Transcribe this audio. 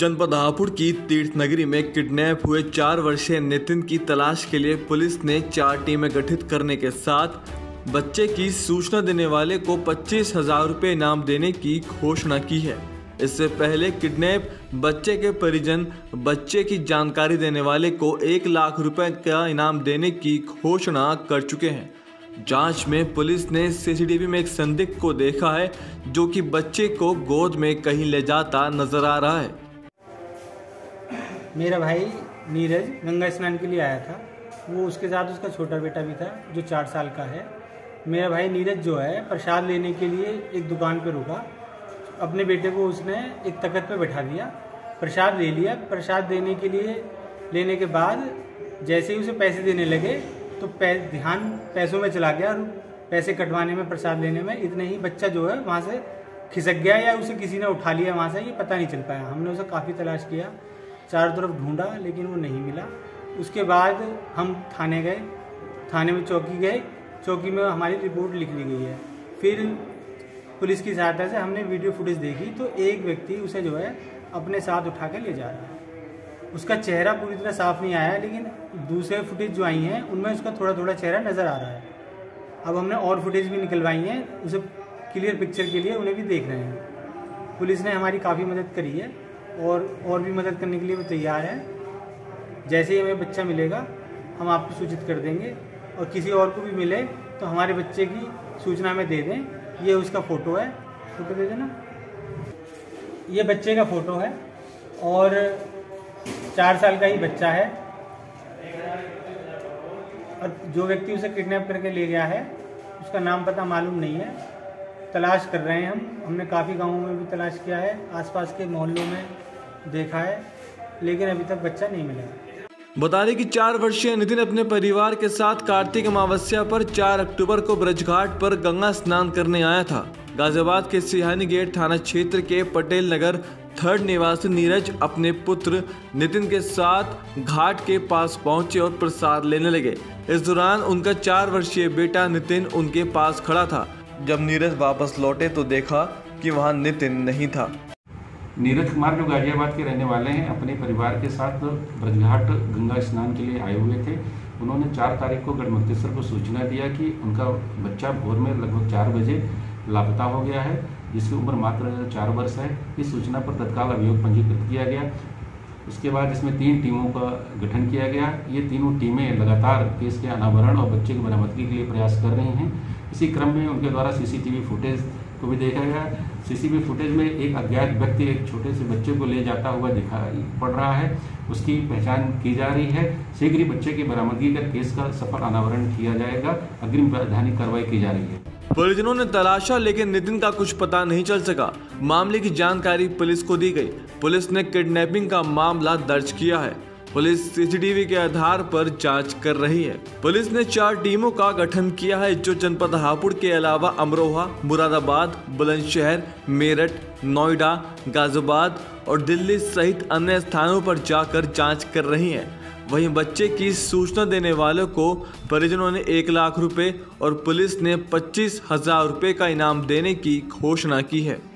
जनपद हापुड़ की तीर्थ नगरी में किडनैप हुए 4 वर्षीय नितिन की तलाश के लिए पुलिस ने 4 टीमें गठित करने के साथ बच्चे की सूचना देने वाले को 25,000 रुपये इनाम देने की घोषणा की है। इससे पहले किडनैप बच्चे के परिजन बच्चे की जानकारी देने वाले को 1 लाख रुपए का इनाम देने की घोषणा कर चुके हैं। जांच में पुलिस ने सीसीटीवी में एक संदिग्ध को देखा है जो कि बच्चे को गोद में कहीं ले जाता नजर आ रहा है। मेरा भाई नीरज गंगा स्नान के लिए आया था। वो उसके साथ उसका छोटा बेटा भी था जो 4 साल का है। मेरा भाई नीरज जो है प्रसाद लेने के लिए एक दुकान पर रुका। अपने बेटे को उसने एक तख्त पे बैठा दिया, प्रसाद ले लिया। प्रसाद लेने के बाद जैसे ही उसे पैसे देने लगे तो ध्यान पैसों में चला गया और पैसे कटवाने में, प्रसाद लेने में। इतने ही बच्चा जो है वहाँ से खिसक गया या उसे किसी ने उठा लिया वहाँ से, ये पता नहीं चल पाया। हमने उसे काफ़ी तलाश किया, चारों तरफ ढूंढा, लेकिन वो नहीं मिला। उसके बाद हम थाने गए, थाने में चौकी गए, चौकी में हमारी रिपोर्ट लिख ली गई है। फिर पुलिस की सहायता से हमने वीडियो फुटेज देखी तो एक व्यक्ति उसे जो है अपने साथ उठा के ले जा रहा है। उसका चेहरा पूरी तरह साफ नहीं आया, लेकिन दूसरे फुटेज जो आई हैं उनमें उसका थोड़ा थोड़ा चेहरा नज़र आ रहा है। अब हमने और फुटेज भी निकलवाई हैं उसे क्लियर पिक्चर के लिए, उन्हें भी देख रहे हैं। पुलिस ने हमारी काफ़ी मदद करी है और भी मदद करने के लिए वो तैयार है। जैसे ही हमें बच्चा मिलेगा हम आपको सूचित कर देंगे, और किसी और को भी मिले तो हमारे बच्चे की सूचना में दे दें। ये उसका फ़ोटो है, फ़ोटो दे देना। ये बच्चे का फ़ोटो है और 4 साल का ही बच्चा है। और जो व्यक्ति उसे किडनैप करके ले गया है उसका नाम पता मालूम नहीं है। तलाश कर रहे हैं हमने काफ़ी गांवों में भी तलाश किया है, आसपास के मोहल्लों में देखा है, लेकिन अभी तक बच्चा नहीं मिला। बता दें कि 4 वर्षीय नितिन अपने परिवार के साथ कार्तिक अमावस्या पर 4 अक्टूबर को ब्रजघाट पर गंगा स्नान करने आया था। गाजियाबाद के सिहानी गेट थाना क्षेत्र के पटेल नगर 3rd निवासी नीरज अपने पुत्र नितिन के साथ घाट के पास पहुंचे और प्रसाद लेने लगे। इस दौरान उनका 4 वर्षीय बेटा नितिन उनके पास खड़ा था। जब नीरज वापस लौटे तो देखा कि वहां नितिन नहीं था। नीरज कुमार जो गाजियाबाद के रहने वाले हैं, अपने परिवार के साथ ब्रजघाट गंगा स्नान के लिए आए हुए थे। उन्होंने 4 तारीख को गढ़मुक्तेश्वर को सूचना दिया कि उनका बच्चा भोर में लगभग 4 बजे लापता हो गया है, जिसकी उम्र मात्र 4 वर्ष है। इस सूचना पर तत्काल अभियोग पंजीकृत किया गया। उसके बाद इसमें 3 टीमों का गठन किया गया। ये तीनों टीमें लगातार केस के अनावरण और बच्चे की बरामदगी के लिए प्रयास कर रही हैं। इसी क्रम में उनके द्वारा सीसीटीवी फुटेज को भी देखा गया। सीसीटीवी फुटेज में एक अज्ञात व्यक्ति एक छोटे से बच्चे को ले जाता हुआ दिखाई पड़ रहा है। उसकी पहचान की जा रही है। शीघ्र ही बच्चे की बरामदगी कर केस का सफल अनावरण किया जाएगा। अग्रिम वैधानिक कार्रवाई की जा रही है। परिजनों ने तलाशा, लेकिन नितिन का कुछ पता नहीं चल सका। मामले की जानकारी पुलिस को दी गई। पुलिस ने किडनैपिंग का मामला दर्ज किया है। पुलिस सीसीटीवी के आधार पर जांच कर रही है। पुलिस ने 4 टीमों का गठन किया है जो जनपद हापुड़ के अलावा अमरोहा, मुरादाबाद, बुलंदशहर, मेरठ, नोएडा, गाजियाबाद और दिल्ली सहित अन्य स्थानों पर जाकर जांच कर रही है। वहीं बच्चे की सूचना देने वालों को परिजनों ने 1 लाख रुपए और पुलिस ने 25,000 रुपए का इनाम देने की घोषणा की है।